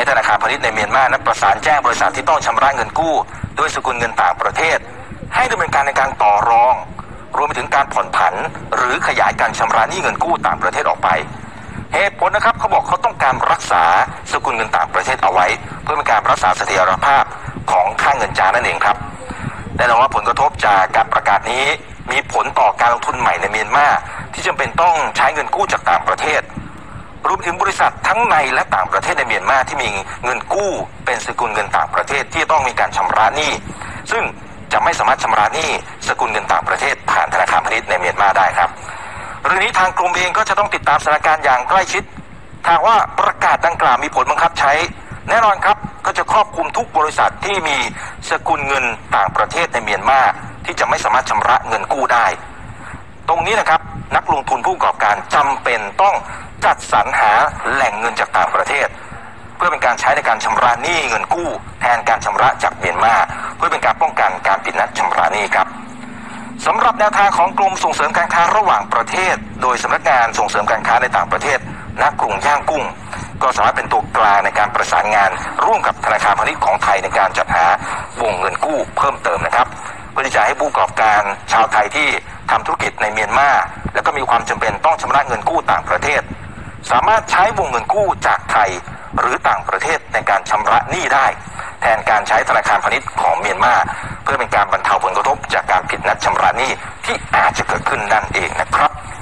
ธนาคารพาณิชย์ในเมียนมานั้นประสานแจ้งบริษัทที่ต้องชำระเงินกู้ด้วยสกุลเงินต่างประเทศให้ดำเนินการในการต่อรองรวมไปถึงการผ่อนผันหรือขยายการชำระหนี้เงินกู้ต่างประเทศออกไปเหตุผลนะครับเขาบอกเขาต้องการรักษาสกุลเงินต่างประเทศเอาไว้เพื่อเป็นการรักษาเสถียรภาพของค่าเงินจานั่นเองครับแน่นอนว่าผลกระทบจากการประกาศนี้มีผลต่อการลงทุนใหม่ในเมียนมาที่จำเป็นต้องใช้เงินกู้จากต่างประเทศรวมถึงบริษัททั้งในและต่างประเทศในเมียนมาที่มีเงินกู้เป็นสกุลเงินต่างประเทศที่ต้องมีการชำระหนี้ซึ่งจะไม่สามารถชำระหนี้สกุลเงินต่างประเทศผ่านธนาคารพาณิชย์ในเมียนมาได้ครับเรื่องนี้ทางกรมเองก็จะต้องติดตามสถานการณ์อย่างใกล้ชิดถ้าว่าประกาศดังกล่าวมีผลบังคับใช้แน่นอนครับก็จะครอบคลุมทุกบริษัทที่มีสกุลเงินต่างประเทศในเมียนมาที่จะไม่สามารถชำระเงินกู้ได้ตรงนี้นะครับนักลงทุนผู้ประกอบการจำเป็นต้องจัดสรรหาแหล่งเงินจากต่างประเทศเพื่อเป็นการใช้ในการชำระหนี้เงินกู้แทนการชำระจากเมียนมาเพื่อเป็นการป้องกันการผิดนัดชำระหนี้ครับสำหรับแนวทางของกรมส่งเสริมการค้าระหว่างประเทศโดยสำนักงานส่งเสริมการค้าในต่างประเทศณกรุงย่างกุ้งก็สามารถเป็นตัวกลางในการประสานงานร่วมกับธนาคารพาณิชย์ของไทยในการจัดหาวงเงินกู้เพิ่มเติมนะครับเพื่อที่จะให้ผู้ประกอบการชาวไทยที่ทำธุรกิจในเมียนมาและก็มีความจำเป็นต้องชำระเงินกู้ต่างประเทศสามารถใช้วงเงินกู้จากไทยหรือต่างประเทศในการชำระหนี้ได้แทนการใช้ธนาคารพาณิชย์ของเมียนมาเพื่อเป็นการบรรเทาผลกระทบจากการผิดนัดชำระหนี้ที่อาจจะเกิดขึ้นนั่นเองนะครับ